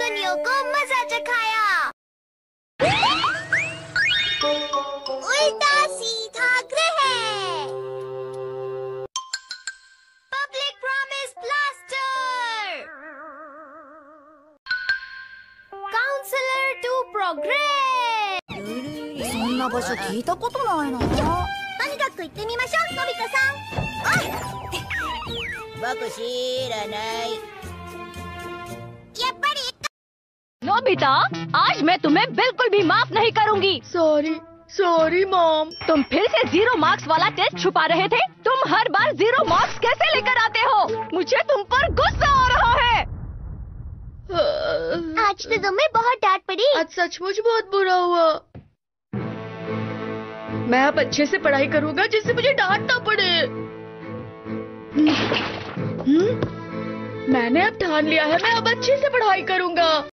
सुनियों को मजा चखाया। उल्टा सीधा ग्रह, public promise blaster, counsellor to progress. そんな場所聞いたことないな。 とにかく行ってみましょう、のび太さん。 僕知らない。 やっぱり Nobita, आज मैं तुम्हें बिल्कुल भी माफ नहीं करूंगी। Sorry mom. तुम फिर से 0 मार्क्स वाला टेस्ट छुपा रहे थे। तुम हर बार 0 मार्क्स कैसे लेकर आते हो? मुझे तुम पर गुस्सा आ रहा है। आज तो तुम्हें बहुत डांट पड़ी। आज सचमुच बहुत बुरा हुआ। मैं अब अच्छे से पढ़ाई करूंगा जिससे मुझे डांट ना पड़े। मैंने अब ठान लिया है, मैं अब अच्छे से पढ़ाई करूंगा।